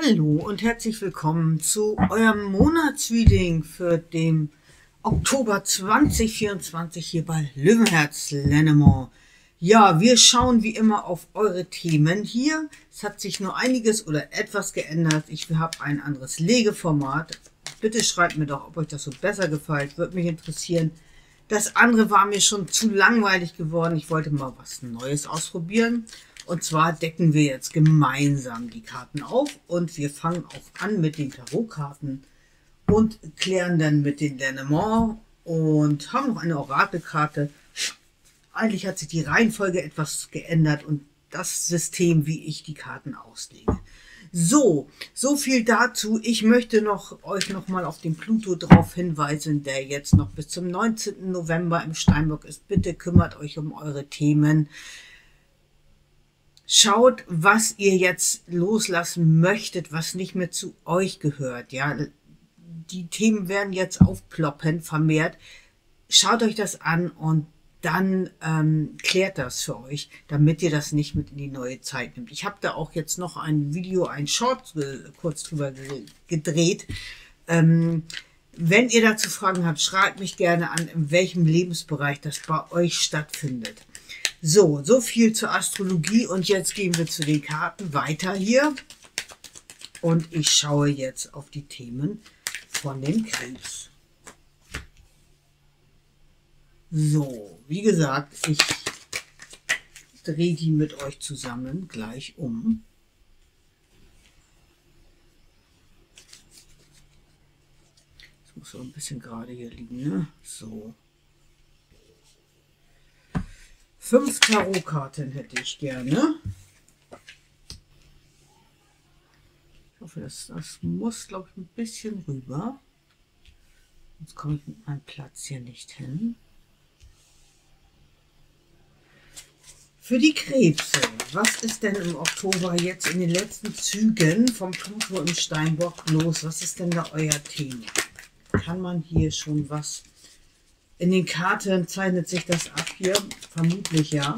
Hallo und herzlich willkommen zu eurem Monatsreading für den Oktober 2024 hier bei Löwenherz Lennemont. Ja, wir schauen wie immer auf eure Themen hier. Es hat sich nur einiges oder etwas geändert. Ich habe ein anderes Legeformat. Bitte schreibt mir doch, ob euch das so besser gefällt. Würde mich interessieren. Das andere war mir schon zu langweilig geworden. Ich wollte mal was Neues ausprobieren. Und zwar decken wir jetzt gemeinsam die Karten auf und wir fangen auch an mit den Tarotkarten und klären dann mit den Lennemont und haben noch eine Orakelkarte. Eigentlich hat sich die Reihenfolge etwas geändert und das System, wie ich die Karten auslege. So viel dazu. Ich möchte euch noch mal auf den Pluto darauf hinweisen, der jetzt noch bis zum 19. November im Steinbock ist. Bitte kümmert euch um eure Themen. Schaut, was ihr jetzt loslassen möchtet, was nicht mehr zu euch gehört. Ja, die Themen werden jetzt aufploppen, vermehrt. Schaut euch das an und dann klärt das für euch, damit ihr das nicht mit in die neue Zeit nimmt. Ich habe da auch jetzt noch ein Video, ein Short kurz drüber gedreht. Wenn ihr dazu Fragen habt, schreibt mich gerne an, in welchem Lebensbereich das bei euch stattfindet. So viel zur Astrologie und jetzt gehen wir zu den Karten weiter hier. Und ich schaue jetzt auf die Themen von dem Krebs. So, wie gesagt, ich drehe die mit euch zusammen gleich um. Das muss so ein bisschen gerade hier liegen, ne? So. 5 Tarotkarten hätte ich gerne. Ich hoffe, das muss, glaube ich, ein bisschen rüber. Sonst komme ich mit meinem Platz hier nicht hin. Für die Krebse, was ist denn im Oktober jetzt in den letzten Zügen vom Pluto im Steinbock los? Was ist denn da euer Thema? Kann man hier schon was... In den Karten zeichnet sich das ab hier, vermutlich ja.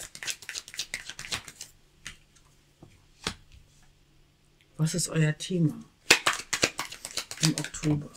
Was ist euer Thema im Oktober?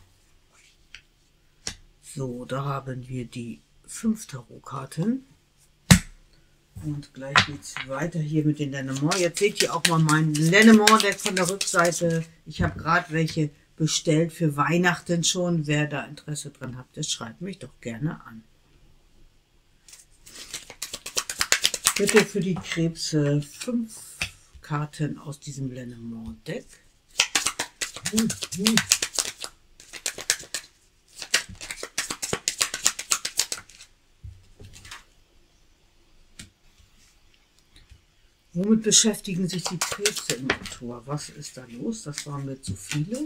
So, da haben wir die 5 Tarotkarten. Und gleich geht es weiter hier mit den Lennemont. Jetzt seht ihr auch mal mein Lennemont-Deck von der Rückseite. Ich habe gerade welche bestellt für Weihnachten schon. Wer da Interesse dran hat, das schreibt mich doch gerne an. Bitte für die Krebse 5 Karten aus diesem Lennemont-Deck. Womit beschäftigen sich die Krebse im Oktober? Was ist da los? Das waren mir zu viele.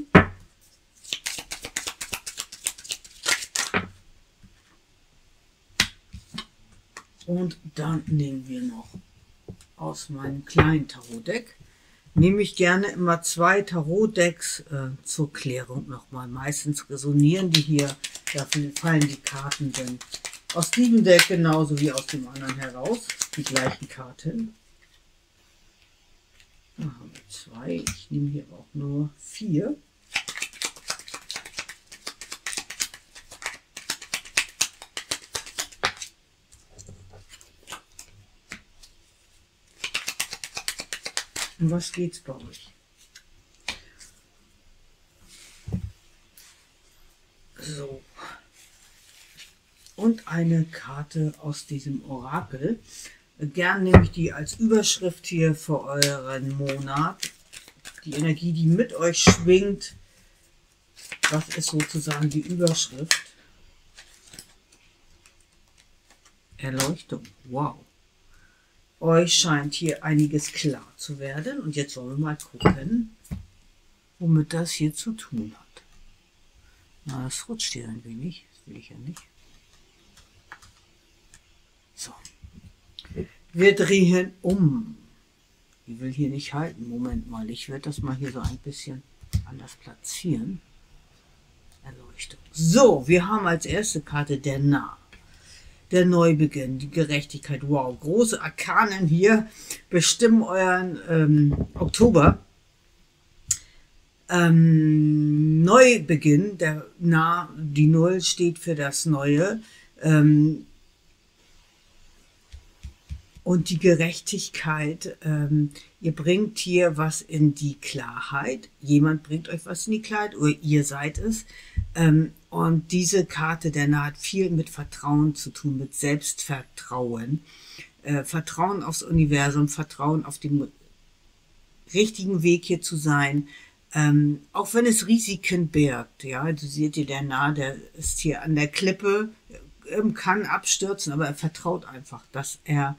Und dann nehmen wir noch aus meinem kleinen Tarotdeck. Nehme ich gerne immer 2 Tarotdecks zur Klärung nochmal. Meistens resonieren die hier, dafür fallen die Karten dann aus diesem Deck genauso wie aus dem anderen heraus. Die gleichen Karten. Da haben wir 2. Ich nehme hier auch nur 4. Um was geht's bei euch? So. Und eine Karte aus diesem Orakel. Gern nehme ich die als Überschrift hier für euren Monat. Die Energie, die mit euch schwingt. Was ist sozusagen die Überschrift? Erleuchtung. Wow. Euch scheint hier einiges klar zu werden. Und jetzt wollen wir mal gucken, womit das hier zu tun hat. Na, das rutscht hier ein wenig. Das will ich ja nicht. So. Wir drehen um. Ich will hier nicht halten. Moment mal. Ich werde das mal hier so ein bisschen anders platzieren. Erleuchtung. So, wir haben als erste Karte der Narr. Der Neubeginn, die Gerechtigkeit. Wow, große Arkanen hier bestimmen euren Oktober. Neubeginn, die Null steht für das Neue, und die Gerechtigkeit. Ihr bringt hier was in die Klarheit. Jemand bringt euch was in die Klarheit oder ihr seid es. Und diese Karte der Nahe hat viel mit Vertrauen zu tun, mit Selbstvertrauen. Vertrauen aufs Universum, Vertrauen auf den richtigen Weg hier zu sein. Auch wenn es Risiken birgt. Ja, du seht hier, der Nahe, der ist hier an der Klippe, kann abstürzen, aber er vertraut einfach, dass er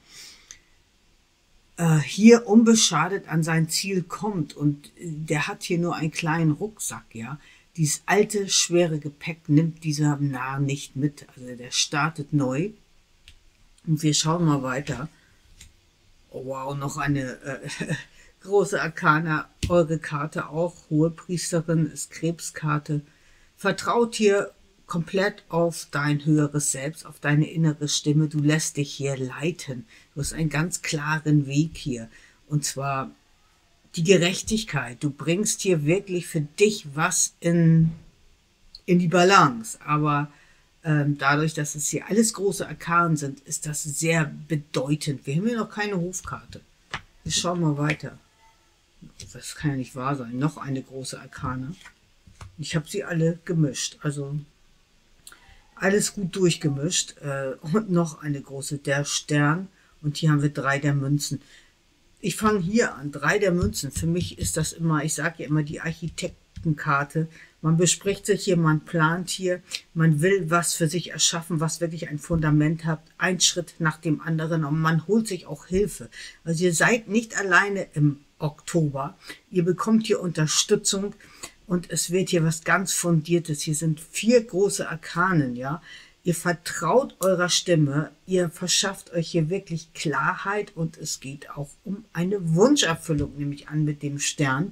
hier unbeschadet an sein Ziel kommt, und der hat hier nur einen kleinen Rucksack, ja. Dieses alte, schwere Gepäck nimmt dieser Narr nicht mit, also der startet neu. Und wir schauen mal weiter. Oh, wow, noch eine große Arkana, eure Karte auch, Hohepriesterin ist Krebskarte. Vertraut hier komplett auf dein höheres Selbst, auf deine innere Stimme. Du lässt dich hier leiten. Du hast einen ganz klaren Weg hier. Und zwar die Gerechtigkeit. Du bringst hier wirklich für dich was in die Balance. Aber dadurch, dass es hier alles große Arkanen sind, ist das sehr bedeutend. Wir haben hier noch keine Hofkarte. Wir schauen mal weiter. Das kann ja nicht wahr sein. Noch eine große Arkane. Ich habe sie alle gemischt. Also alles gut durchgemischt. Und noch eine große, der Stern. Und hier haben wir 3 der Münzen. Ich fange hier an. 3 der Münzen. Für mich ist das immer, ich sage ja immer, die Architektenkarte. Man bespricht sich hier, man plant hier, man will was für sich erschaffen, was wirklich ein Fundament hat. Ein Schritt nach dem anderen, und man holt sich auch Hilfe. Also ihr seid nicht alleine im Oktober. Ihr bekommt hier Unterstützung. Und es wird hier was ganz Fundiertes. Hier sind 4 große Arkanen, ja. Ihr vertraut eurer Stimme, ihr verschafft euch hier wirklich Klarheit, und es geht auch um eine Wunscherfüllung, nehme ich an, mit dem Stern.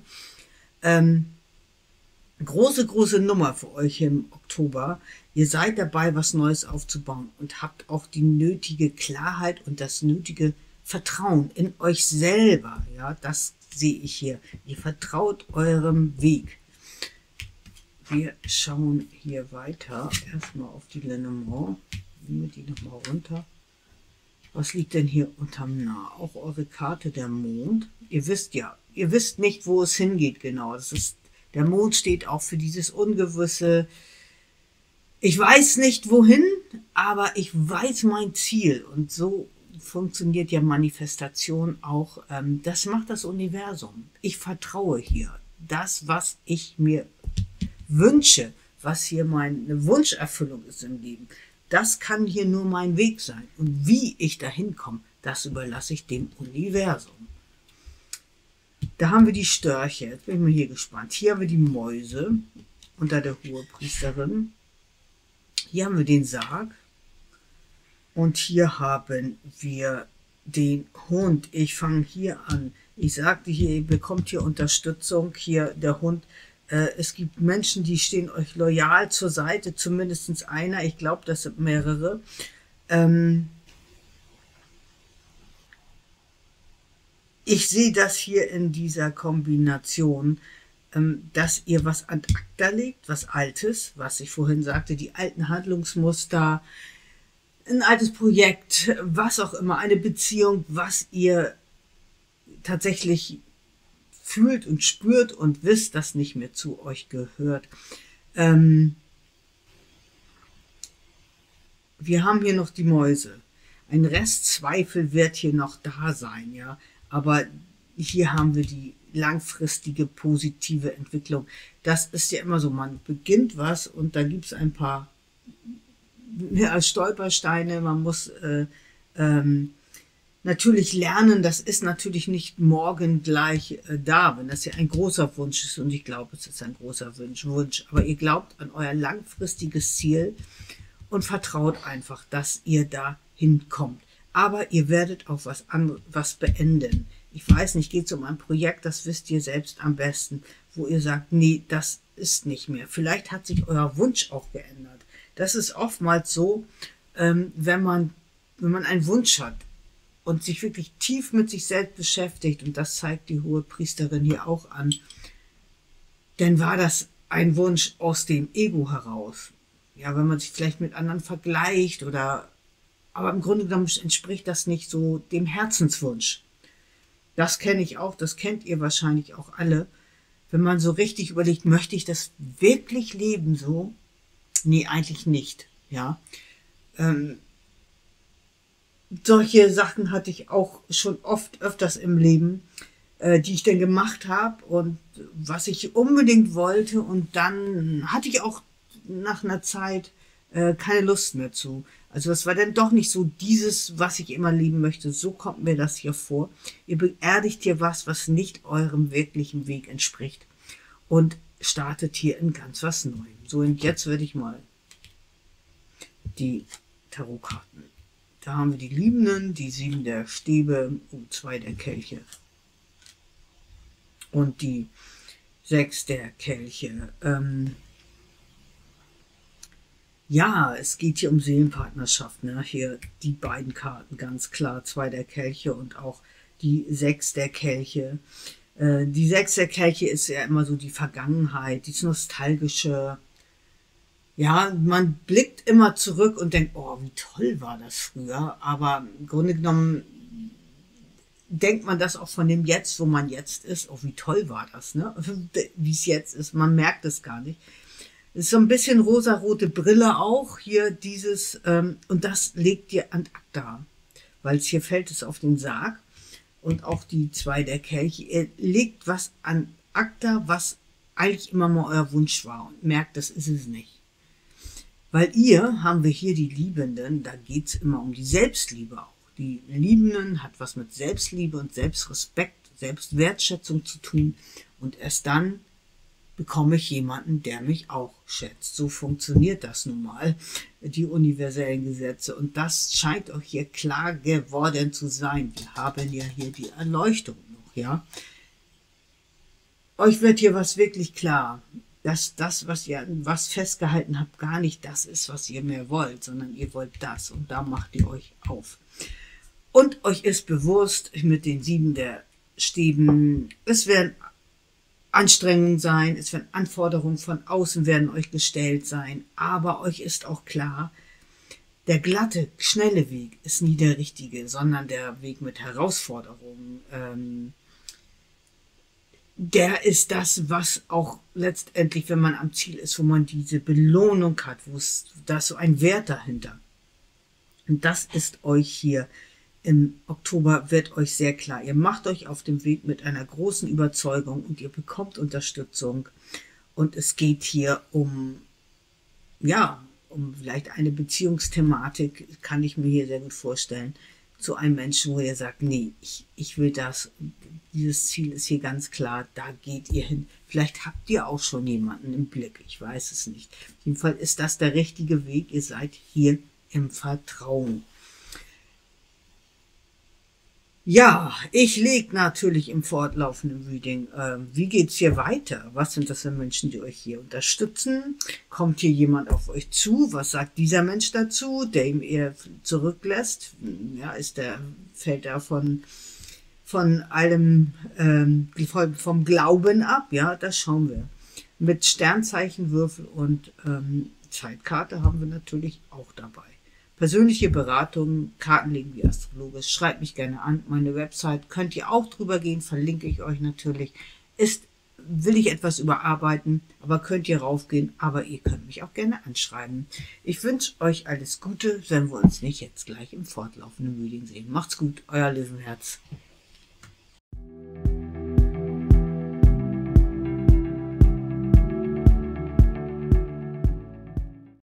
Große Nummer für euch im Oktober. Ihr seid dabei, was Neues aufzubauen und habt auch die nötige Klarheit und das nötige Vertrauen in euch selber. Ja, das sehe ich hier. Ihr vertraut eurem Weg. Wir schauen hier weiter. Erstmal auf die Lenormand. Nehmen wir die nochmal runter. Was liegt denn hier unterm Nah? Auch eure Karte, der Mond. Ihr wisst ja, ihr wisst nicht, wo es hingeht genau. Das ist, der Mond steht auch für dieses Ungewisse. Ich weiß nicht wohin, aber ich weiß mein Ziel. Und so funktioniert ja Manifestation auch. Das macht das Universum. Ich vertraue hier. Das, was ich mir wünsche, was hier meine Wunscherfüllung ist im Leben, das kann hier nur mein Weg sein. Und wie ich dahin komme, das überlasse ich dem Universum. Da haben wir die Störche. Jetzt bin ich mal hier gespannt. Hier haben wir die Mäuse unter der Hohepriesterin. Hier haben wir den Sarg. Und hier haben wir den Hund. Ich fange hier an. Ich sagte hier, ihr bekommt hier Unterstützung. Hier der Hund. Es gibt Menschen, die stehen euch loyal zur Seite, zumindest einer, ich glaube, das sind mehrere. Ich sehe das hier in dieser Kombination, dass ihr was an acta legt, was Altes, was ich vorhin sagte, die alten Handlungsmuster, ein altes Projekt, was auch immer, eine Beziehung, was ihr tatsächlich fühlt und spürt und wisst, dass nicht mehr zu euch gehört. Wir haben hier noch die Mäuse. Ein Restzweifel wird hier noch da sein, ja. Aber hier haben wir die langfristige positive Entwicklung. Das ist ja immer so, man beginnt was und da gibt es ein paar Stolpersteine. Man muss natürlich lernen, das ist natürlich nicht morgen gleich da, wenn das ja ein großer Wunsch ist, und ich glaube, es ist ein großer Wunsch, aber ihr glaubt an euer langfristiges Ziel und vertraut einfach, dass ihr da hinkommt. Aber ihr werdet auch was beenden. Ich weiß nicht, geht es um ein Projekt, das wisst ihr selbst am besten, wo ihr sagt, nee, das ist nicht mehr. Vielleicht hat sich euer Wunsch auch geändert. Das ist oftmals so, wenn man einen Wunsch hat und sich wirklich tief mit sich selbst beschäftigt, und das zeigt die Hohepriesterin hier auch an, dann war das ein Wunsch aus dem Ego heraus. Ja, wenn man sich vielleicht mit anderen vergleicht aber im Grunde genommen entspricht das nicht so dem Herzenswunsch. Das kenne ich auch, das kennt ihr wahrscheinlich auch alle. Wenn man so richtig überlegt, möchte ich das wirklich leben so? Nee, eigentlich nicht, ja. Solche Sachen hatte ich auch schon öfters im Leben, die ich dann gemacht habe und was ich unbedingt wollte, und dann hatte ich auch nach einer Zeit keine Lust mehr zu. Also das war dann doch nicht so dieses, was ich immer leben möchte. So kommt mir das hier vor. Ihr beerdigt hier was nicht eurem wirklichen Weg entspricht und startet hier in ganz was Neuem. So, und jetzt werde ich mal die Tarotkarten. Da haben wir die Liebenden, die 7 der Stäbe, 2 der Kelche und die 6 der Kelche. Ja, es geht hier um Seelenpartnerschaft. Ne? Hier die beiden Karten ganz klar, 2 der Kelche und auch die 6 der Kelche. Die 6 der Kelche ist ja immer so die Vergangenheit, dieses Nostalgische. Ja, man blickt immer zurück und denkt, oh, wie toll war das früher. Aber im Grunde genommen denkt man das auch von dem Jetzt, wo man jetzt ist. Oh, wie toll war das, ne? Wie es jetzt ist. Man merkt es gar nicht. Es ist so ein bisschen rosarote Brille auch hier dieses, und das legt ihr an acta, weil hier fällt es auf den Sarg und auch die 2 der Kelche. Ihr legt was an acta, was eigentlich immer mal euer Wunsch war und merkt, das ist es nicht. Weil haben wir hier die Liebenden, da geht es immer um die Selbstliebe auch. Die Liebenden hat was mit Selbstliebe und Selbstrespekt, Selbstwertschätzung zu tun. Und erst dann bekomme ich jemanden, der mich auch schätzt. So funktioniert das nun mal, die universellen Gesetze. Und das scheint euch hier klar geworden zu sein. Wir haben ja hier die Erleuchtung noch, ja. Euch wird hier was wirklich klar, dass das, was ihr was festgehalten habt, gar nicht das ist, was ihr mehr wollt, sondern ihr wollt das, und da macht ihr euch auf. Und euch ist bewusst, mit den 7 der Stäben, es werden Anstrengungen sein, es werden Anforderungen von außen werden euch gestellt sein, aber euch ist auch klar, der glatte, schnelle Weg ist nie der richtige, sondern der Weg mit Herausforderungen, der ist das, was auch letztendlich, wenn man am Ziel ist, wo man diese Belohnung hat, da ist so ein Wert dahinter. Und das ist euch hier im Oktober, wird euch sehr klar. Ihr macht euch auf dem Weg mit einer großen Überzeugung und ihr bekommt Unterstützung. Und es geht hier um vielleicht eine Beziehungsthematik, kann ich mir hier sehr gut vorstellen, zu einem Menschen, wo ihr sagt, nee, ich will das, dieses Ziel ist hier ganz klar, da geht ihr hin. Vielleicht habt ihr auch schon jemanden im Blick, ich weiß es nicht. Auf jeden Fall ist das der richtige Weg, ihr seid hier im Vertrauen. Ja, ich lege natürlich im fortlaufenden Reading, wie geht's hier weiter? Was sind das für Menschen, die euch hier unterstützen? Kommt hier jemand auf euch zu? Was sagt dieser Mensch dazu, der ihm eher zurücklässt? Ja, fällt er von allem, vom Glauben ab? Ja, das schauen wir. Mit Sternzeichenwürfel und Zeitkarte haben wir natürlich auch dabei. Persönliche Beratungen, Kartenlegen wie astrologisch, schreibt mich gerne an. Meine Website könnt ihr auch drüber gehen, verlinke ich euch natürlich. Will ich etwas überarbeiten, aber könnt ihr raufgehen, aber ihr könnt mich auch gerne anschreiben. Ich wünsche euch alles Gute, wenn wir uns nicht jetzt gleich im fortlaufenden Reading sehen. Macht's gut, euer Löwenherz.